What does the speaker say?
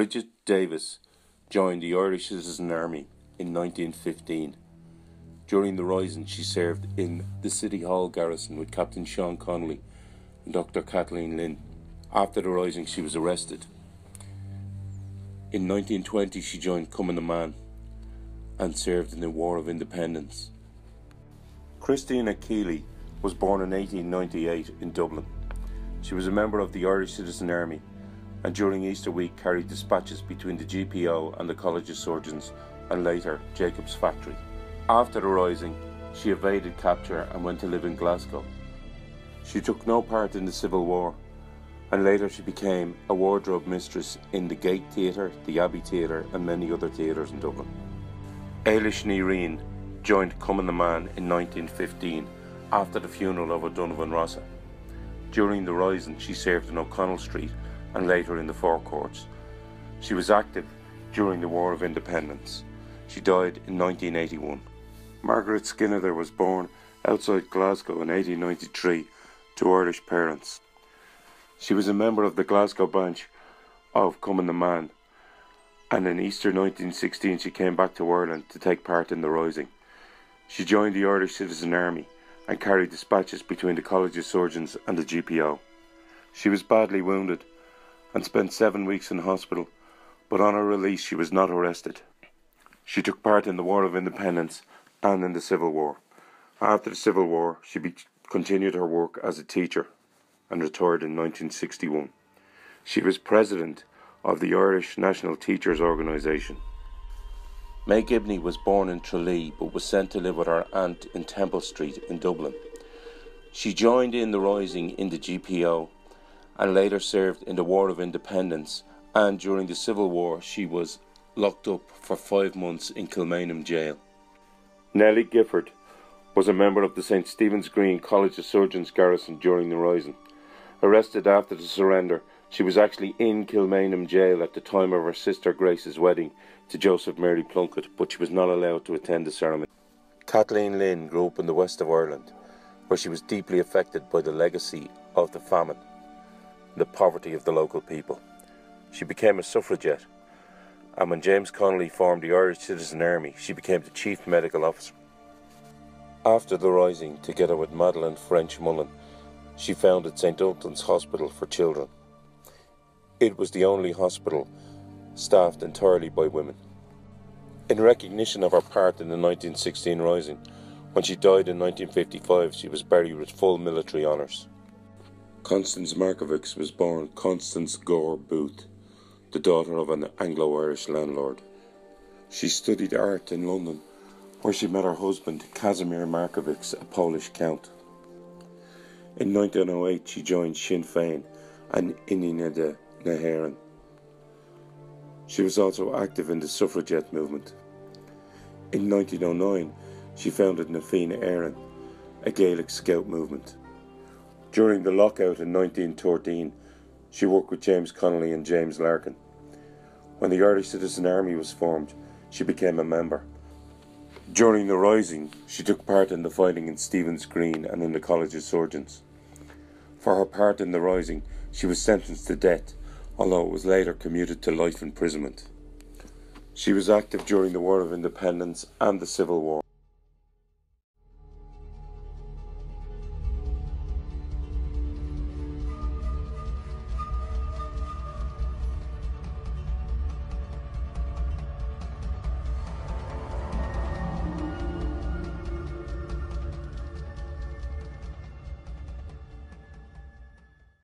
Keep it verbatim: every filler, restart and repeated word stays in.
Bridget Davis joined the Irish Citizen Army in nineteen fifteen. During the Rising, she served in the City Hall garrison with Captain Sean Connolly and Doctor Kathleen Lynn. After the Rising, she was arrested. In nineteen twenty, she joined Cumann na mBan and served in the War of Independence. Christina Keeley was born in eighteen ninety-eight in Dublin. She was a member of the Irish Citizen Army and during Easter week carried dispatches between the G P O and the College of Surgeons and later Jacob's Factory. After the Rising, she evaded capture and went to live in Glasgow. She took no part in the Civil War and later she became a wardrobe mistress in the Gate Theatre, the Abbey Theatre and many other theatres in Dublin. Eilish Ní Riain joined Cumann na mBan in nineteen fifteen after the funeral of O'Donovan Rossa. During the Rising, she served in O'Connell Street and later in the Four Courts. She was active during the War of Independence. She died in nineteen eighty-one. Margaret Skinner was born outside Glasgow in eighteen ninety-three to Irish parents. She was a member of the Glasgow branch of Cumann na mBan, and in Easter nineteen sixteen she came back to Ireland to take part in the Rising. She joined the Irish Citizen Army and carried dispatches between the College of Surgeons and the G P O. She was badly wounded and spent seven weeks in hospital, but on her release she was not arrested. She took part in the War of Independence and in the Civil War. After the Civil War, she be- continued her work as a teacher and retired in nineteen sixty-one. She was president of the Irish National Teachers Organisation. May Gibney was born in Tralee but was sent to live with her aunt in Temple Street in Dublin. She joined in the Rising in the G P O and later served in the War of Independence, and during the Civil War she was locked up for five months in Kilmainham Jail. Nellie Gifford was a member of the Saint Stephen's Green College of Surgeons garrison during the Rising. Arrested after the surrender, she was actually in Kilmainham Jail at the time of her sister Grace's wedding to Joseph Mary Plunkett, but she was not allowed to attend the ceremony. Kathleen Lynn grew up in the west of Ireland, where she was deeply affected by the legacy of the famine, the poverty of the local people. She became a suffragette, and when James Connolly formed the Irish Citizen Army, she became the chief medical officer. After the Rising, together with Madeleine French Mullen, she founded Saint Ultan's Hospital for Children. It was the only hospital staffed entirely by women. In recognition of her part in the nineteen sixteen Rising, when she died in nineteen fifty-five, she was buried with full military honours. Constance Markovics was born Constance Gore Booth, the daughter of an Anglo-Irish landlord. She studied art in London, where she met her husband Casimir Markovics, a Polish count. In nineteen oh eight she joined Sinn Féin and Inine na hÉireann. She was also active in the suffragette movement. In nineteen oh nine she founded Na Fianna Éireann, a Gaelic scout movement. During the lockout in nineteen thirteen, she worked with James Connolly and James Larkin. When the Irish Citizen Army was formed, she became a member. During the Rising, she took part in the fighting in Stephen's Green and in the College of Surgeons. For her part in the Rising, she was sentenced to death, although it was later commuted to life imprisonment. She was active during the War of Independence and the Civil War.